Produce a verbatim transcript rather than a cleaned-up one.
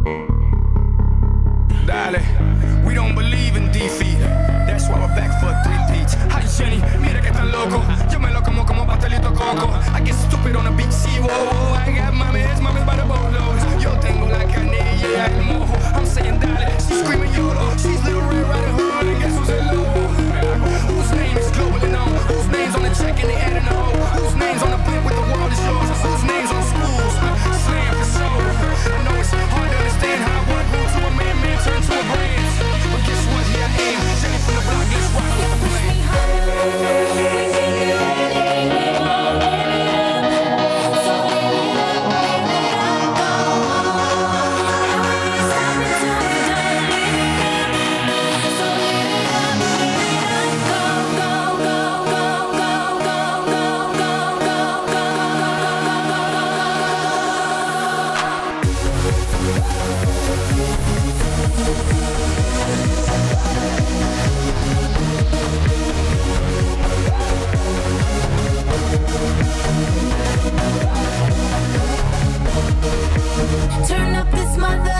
Dale, we don't believe in defeat. That's why we're back for three peats. Ay, Jenny, mira que tan loco. Yo me lo como como pastelito coco. I get stupid on the beach, see, whoa, whoa. I got mames, mames by the boatloads. Yo tengo la canilla, el mojo. I'm saying dale, she's screaming YOLO. She's Little Red Riding Hood, and guess who's in low? Whose name is globally known? Whose name's on the check and they adding the O? Whose name's on the blimp with the world is yours? Whose name's on schools? Slam for sure. I know it's hard to understand how one grew to a man, man turned to a brand. But guess what? Here I am, Jenny from the block, let's rock with the plan. Turn up this mother